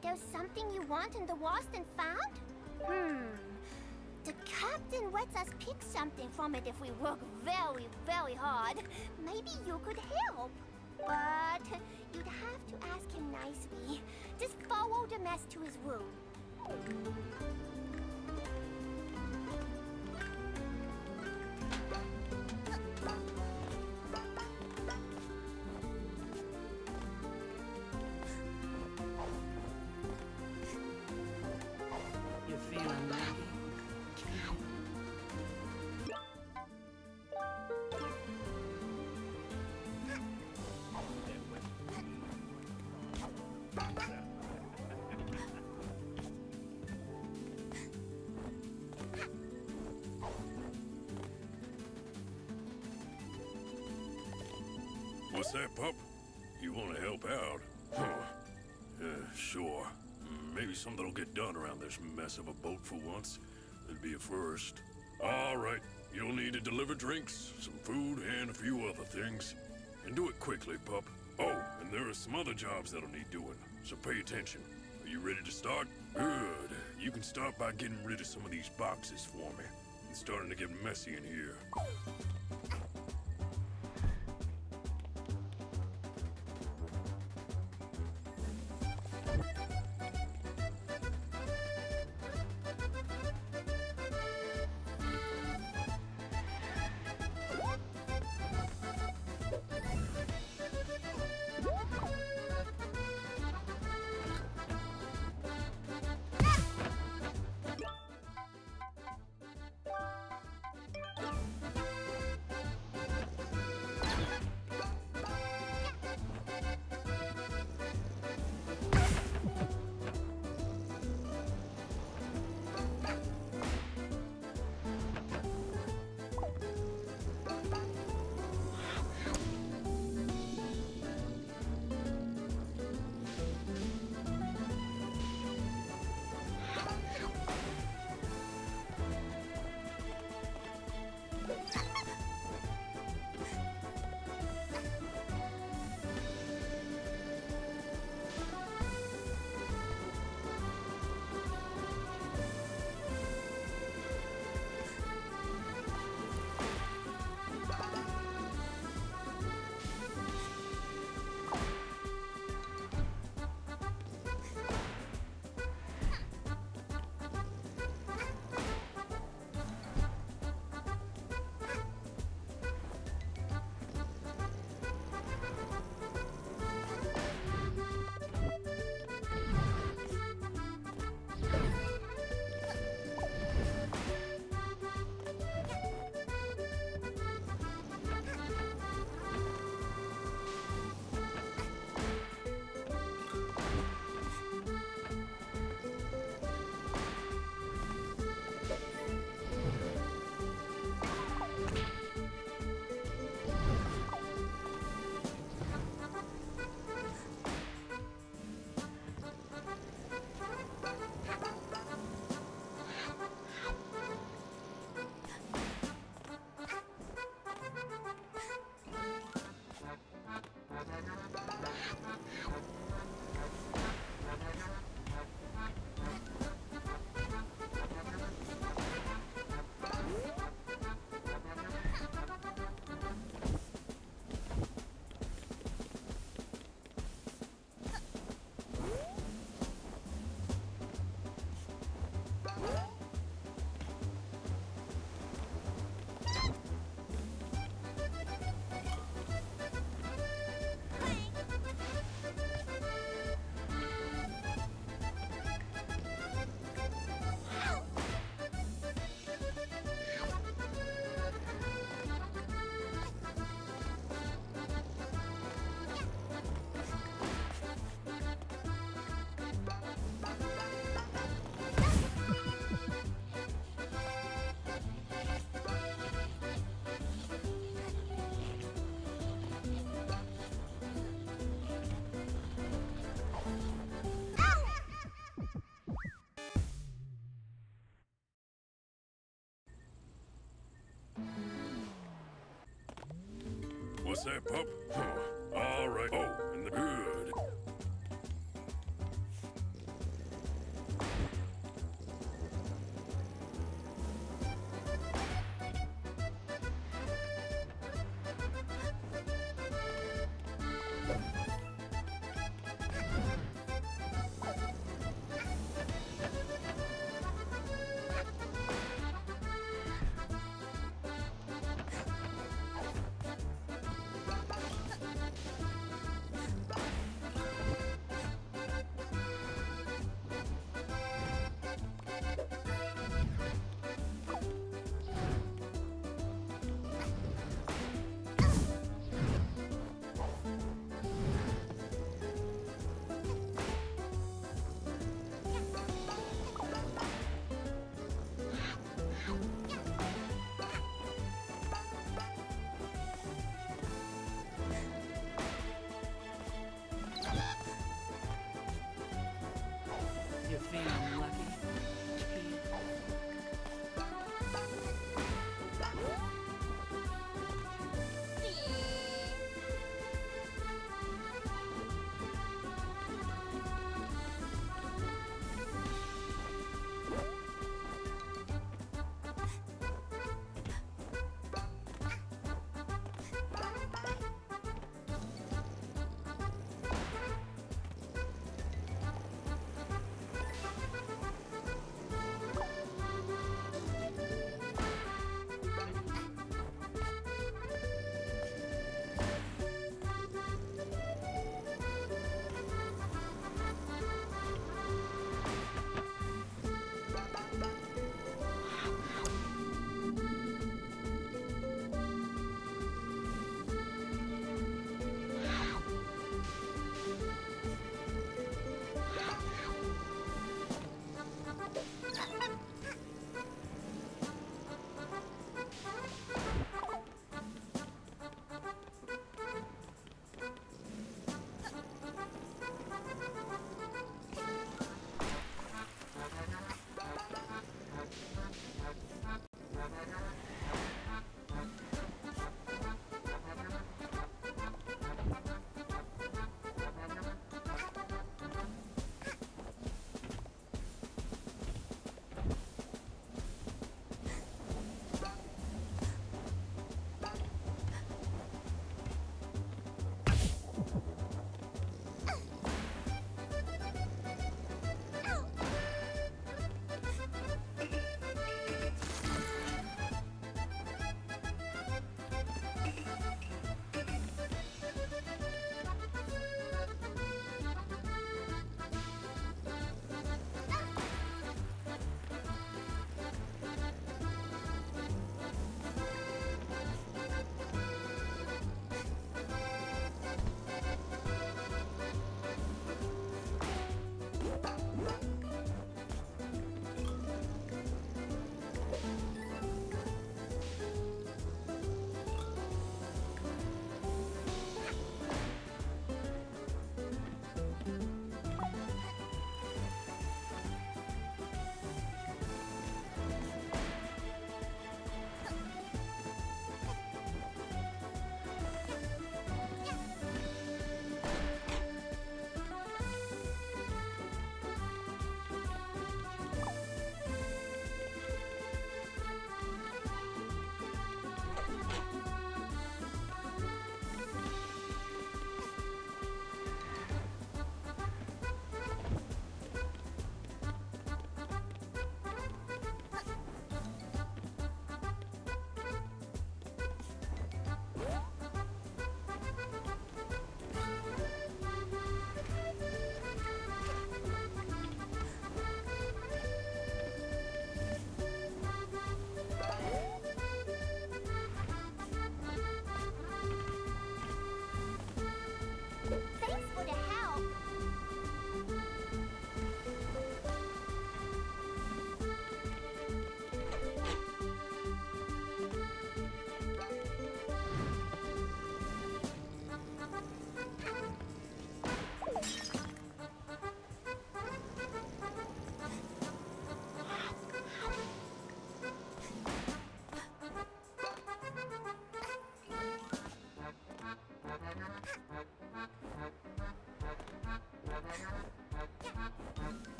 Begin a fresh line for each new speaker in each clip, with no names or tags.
There's something you want in the lost and found? The captain lets us pick something from it if we work very, very hard. Maybe you could help. But you'd have to ask him nicely. Just follow the mess to his room.
You feeling lucky?
What's that, pup? You want to help out? Huh. Yeah, sure. Maybe something will get done around this mess of a boat for once. It'd be a first. All right. You'll need to deliver drinks, some food, and a few other things. And do it quickly, pup. Oh, and there are some other jobs that'll need doing, so pay attention. Are you ready to start? Good. You can start by getting rid of some of these boxes for me. It's starting to get messy in here. What's that, pup? Huh. All right. Oh, and the good.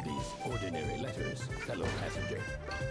with these ordinary letters, fellow passenger.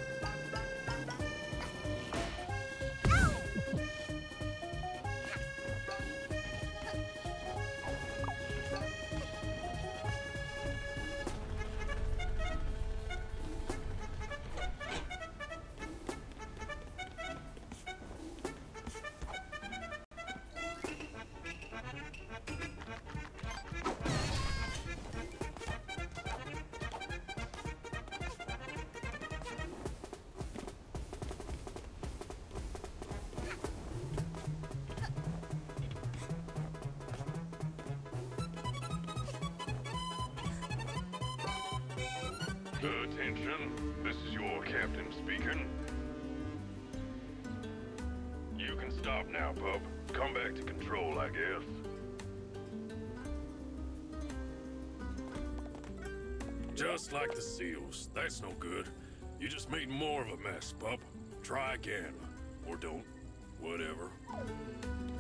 Attention, this is your captain speaking. You can stop now, pup. Come back to control, I guess. Just like the seals. That's no good. You just made more of a mess, pup. Try again. Or don't. Whatever.